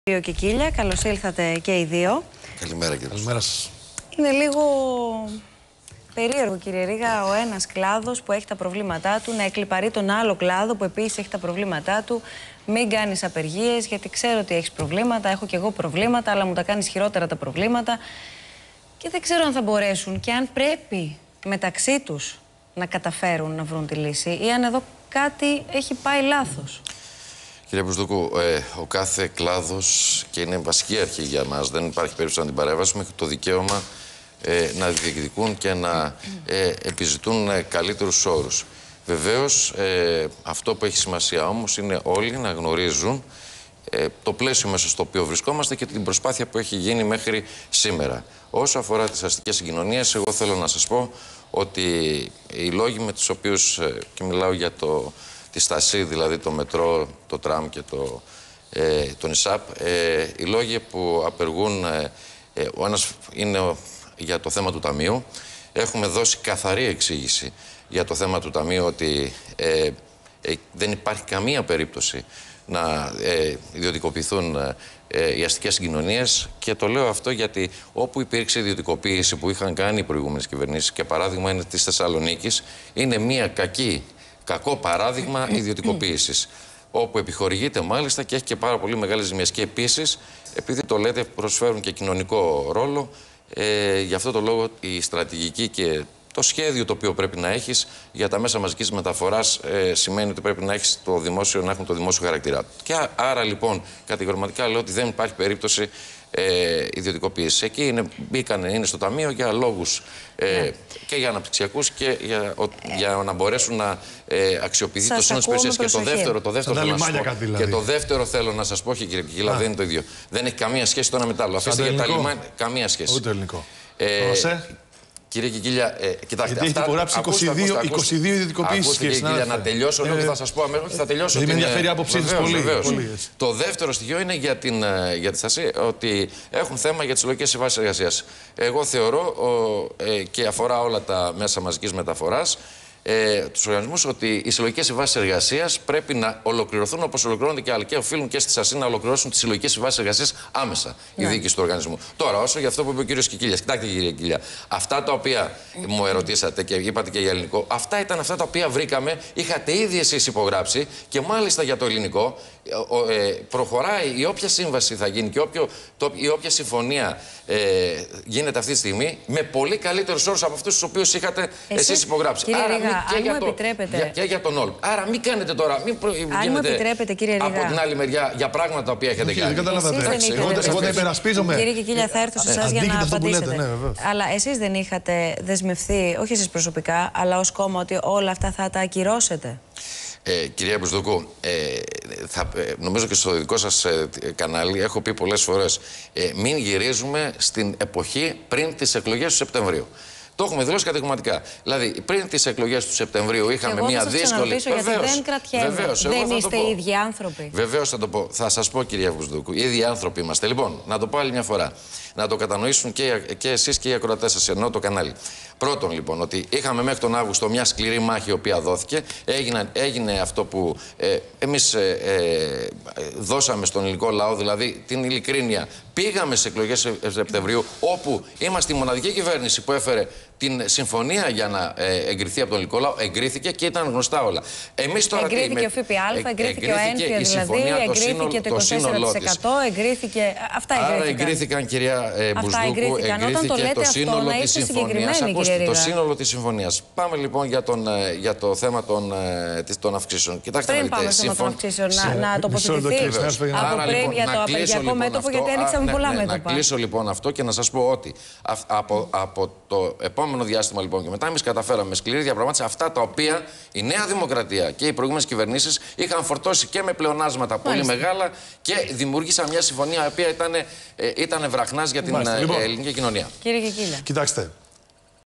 Κύριο Κικίλια, καλώς ήλθατε και οι δύο. Καλημέρα κύριε. Καλημέρα σας. Είναι λίγο περίεργο, κύριε Ρήγα, ο ένας κλάδος που έχει τα προβλήματά του να εκλιπαρεί τον άλλο κλάδο που επίσης έχει τα προβλήματά του. Μην κάνεις απεργίες, γιατί ξέρω ότι έχεις προβλήματα. Έχω και εγώ προβλήματα, αλλά μου τα κάνεις χειρότερα τα προβλήματα. Και δεν ξέρω αν θα μπορέσουν και αν πρέπει μεταξύ τους να καταφέρουν να βρουν τη λύση, ή αν εδώ κάτι έχει πάει λάθος. Κύριε Μπουσδούκου, ο κάθε κλάδος, και είναι βασική αρχή για μας, δεν υπάρχει περίπτωση να την παρέμβασουμε, έχει το δικαίωμα να διεκδικούν και να επιζητούν καλύτερους όρους. Βεβαίως, αυτό που έχει σημασία όμως είναι όλοι να γνωρίζουν το πλαίσιο μέσα στο οποίο βρισκόμαστε και την προσπάθεια που έχει γίνει μέχρι σήμερα. Όσο αφορά τις αστικές συγκοινωνίες, εγώ θέλω να σας πω ότι οι λόγοι με τους οποίους, και μιλάω για τη στασί, δηλαδή το μετρό, το τραμ και το νησάπ, οι λόγοι που απεργούν, ο ένας είναι για το θέμα του ταμείου. Έχουμε δώσει καθαρή εξήγηση για το θέμα του ταμείου ότι δεν υπάρχει καμία περίπτωση να ιδιωτικοποιηθούν οι αστικές συγκοινωνίες, και το λέω αυτό γιατί όπου υπήρξε ιδιωτικοποίηση που είχαν κάνει οι προηγούμενες κυβερνήσεις, και παράδειγμα είναι της Θεσσαλονίκης, είναι μια κακό παράδειγμα ιδιωτικοποίησης, όπου επιχορηγείται μάλιστα και έχει και πάρα πολύ μεγάλες ζημιές. Και επίσης, επειδή το λέτε, προσφέρουν και κοινωνικό ρόλο, γι' αυτό το λόγο η στρατηγική και το σχέδιο το οποίο πρέπει να έχεις για τα μέσα μαζικής μεταφοράς σημαίνει ότι πρέπει να έχεις το δημόσιο, να έχουν το δημόσιο χαρακτήρα. Και άρα λοιπόν κατηγορηματικά λέω ότι δεν υπάρχει περίπτωση ιδιωτικοποίηση. Εκεί είναι στο ταμείο για λόγους και για αναπτυξιακούς και για να μπορέσουν να αξιοποιηθεί το σύνολο της υπηρεσίας. Και το δεύτερο θέλω να σας πω, κύριε Κικίλια, δεν είναι το ίδιο. Δεν έχει καμία σχέση το ένα με το άλλο. Αφήστε για τα λιμάνια, καμία σχέση. Ούτε ελληνικό. Κύριε Κικίλια, κοιτάξτε. Γιατί έχει υπογράψει 22 ιδιωτικοποιήσεις. Κύριε Κικίλια, να τελειώσω λίγο και θα σας πω αμέσως. Θα τελειώσω. Με ενδιαφέρει η άποψή της πολύ. Το δεύτερο στοιχείο είναι για τη στασία, ότι έχουν θέμα για τις συλλογικές συμβάσεις εργασίας. Εγώ θεωρώ, και αφορά όλα τα μέσα μαζικής μεταφοράς, τους οργανισμούς, ότι οι συλλογικές συμβάσεις εργασίας πρέπει να ολοκληρωθούν όπως ολοκληρώνονται και άλλοι. Και οφείλουν και στη ΣΑΣΥ να ολοκληρώσουν τις συλλογικές συμβάσεις εργασίας άμεσα, η διοίκηση του οργανισμού. Τώρα, όσο για αυτό που είπε ο κύριος Κικίλιας, κοιτάξτε κύριε Κικίλια, αυτά τα οποία μου ερωτήσατε και είπατε και για ελληνικό, αυτά ήταν αυτά τα οποία βρήκαμε, είχατε ήδη εσείς υπογράψει, και μάλιστα για το ελληνικό προχωράει η όποια σύμβαση θα γίνει και η όποια συμφωνία γίνεται αυτή τη στιγμή με πολύ καλύτερους όρους από αυτούς τους οποίους είχατε εσείς υπογράψει. Κύριε Ρήγα, και για τον όλο. Άρα μην κάνετε τώρα, αν μου επιτρέπετε, κύριε Ρήγα, από την άλλη μεριά για πράγματα τα οποία έχετε κάνει. Εγώ τα υπερασπίζομαι. Κύριε Κικίλια, θα έρθω σε εσάς για να απαντήσετε. Αλλά εσείς δεν είχατε δεσμευθεί, όχι εσείς προσωπικά, αλλά ως κόμμα, ότι όλα αυτά θα τα ακυρώσετε? Κυρία Μπουσδούκου, νομίζω και στο δικό σας κανάλι έχω πει πολλές φορές, μην γυρίζουμε στην εποχή πριν τις εκλογές του Σεπτεμβρίου. Το έχουμε δηλώσει κατηγορηματικά. Δηλαδή, πριν τις εκλογές του Σεπτεμβρίου είχαμε μια δύσκολη. Βεβαίως, δεν είστε οι ίδιοι άνθρωποι. Βεβαίως θα το πω. Θα σας πω, κυρία Μπουσδούκου, οι ίδιοι άνθρωποι είμαστε. Λοιπόν, να το πω άλλη μια φορά. Να το κατανοήσουν και εσείς και οι ακροατές σας, ενώ το κανάλι. Πρώτον, λοιπόν, ότι είχαμε μέχρι τον Αύγουστο μια σκληρή μάχη η οποία δόθηκε. Έγινε αυτό που εμείς δώσαμε στον ελληνικό λαό, δηλαδή την ειλικρίνεια. Πήγαμε σε εκλογές Σεπτεμβρίου, όπου είμαστε η μοναδική κυβέρνηση που έφερε την συμφωνία για να εγκριθεί από τον ελληνικό λαό. Εγκρίθηκε και ήταν γνωστά όλα. Εμείς τώρα εγκρίθηκε ο ΦΠΑ, εγκρίθηκε ο έμφυα, δηλαδή, εγκρίθηκε το 24%, εγκρίθηκε. Αυτά εγκρίθηκαν. Άρα εγκρίθηκαν, κυρία Μπουσδούκου, εγκρίθηκε το σύνολο της συμφωνίας. Ακούστε, το σύνολο της συμφωνίας. Πάμε λοιπόν για το θέμα των αυξήσεων. Κοιτάξτε, πριν πάμε στο θέμα των αυξήσεων, να τοποθετηθεί από πριν για το απεργιακό μέτωπο, γιατί έριξαμε πολλά μέτωπα. Να κλείσω λοιπόν αυτό και να σας πω ότι από το επόμενο διάστημα λοιπόν και μετά, εμείς καταφέραμε με σκληρή διαπραγμάτευση αυτά τα οποία η Νέα Δημοκρατία και οι προηγούμενες κυβερνήσεις είχαν φορτώσει και με πλεονάσματα πολύ μεγάλα, και δημιούργησαν μια συμφωνία η οποία ήταν βραχνάς για την ελληνική κοινωνία. Κύριε Κικίλια. Κοιτάξτε.